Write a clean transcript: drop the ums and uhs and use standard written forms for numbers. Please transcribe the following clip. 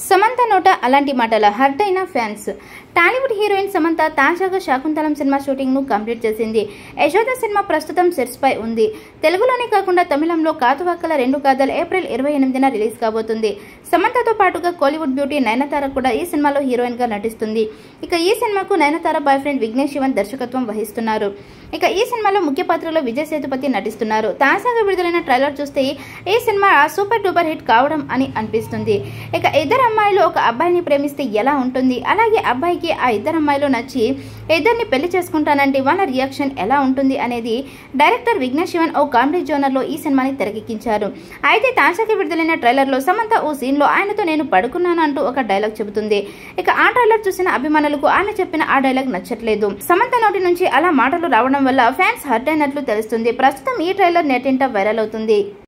Samantha nota alanti matala hurt aina fans. Tollywood heroine Samantha తాజాగా శాకుంతలం సినిమా shooting ను కంప్లీట్ చేసింది. యశోద సినిమా ప్రస్తుతం సెట్స్ పై ఉంది. తెలుగులోనే కాకుండా తమిళంలో కాతువాకల 2 కాదలు ఏప్రిల్ 28న రిలీజ్ కాబోతుంది. సమంతతో పాటుగా కోలీవుడ్ బ్యూటీ నయనతార కూడా ఈ సినిమాలో హీరోయిన్ గా నటిస్తుంది. ఇక ఈ సినిమాకు నయనతార బాయ్ ఫ్రెండ్ విఘ్నేష్ శివన్ దర్శకత్వం వహిస్తున్నారు. ఇక ఈ సినిమాలో ముఖ్య పాత్రలో విజయ్ సేతుపతి నటిస్తున్నారు. తాజాగా విడుదలైన ట్రైలర్ చూస్తే ఈ సినిమా సూపర్ డూపర్ హిట్ కావడం అని అనిపిస్తుంది. ఇక ఇద్దరు అమ్మాయిలు ఒక అబ్బాయిని ప్రేమిస్తే ఎలా ఉంటుంది, అలాగే అబ్బాయి ఆ ఇద్దరు అమ్మాయిలు నచ్చి ఇద్దరిని పెళ్లి చేసుకుంటానంటే వాళ్ళ రియాక్షన్ ఎలా ఉంటుంది అనేది డైరెక్టర్ విఘ్నేష్ శివన్ ఓ కామెడీ జోనర్ లో ఈ సినిమాని తెరకెక్కించారు. అయితే తాజాగా విడుదలైన ట్రైలర్ లో సమంత ఓ సీన్ లో ఆయనతో నేను పడుకున్నాను అంటూ ఒక డైలాగ్ చెబుతుంది. ఇక ఆ ట్రైలర్ చూసిన అభిమానులకు ఆమె చెప్పిన ఆ డైలాగ్ నచ్చట్లేదు. సమంత నోటి నుంచి అలా మాటలు రావడం వల్ల ఫ్యాన్స్ హర్ట్ అయినట్లు తెలుస్తుంది. ప్రస్తుతం ఈ ట్రైలర్ నెట్టింట వైరల్ అవుతుంది.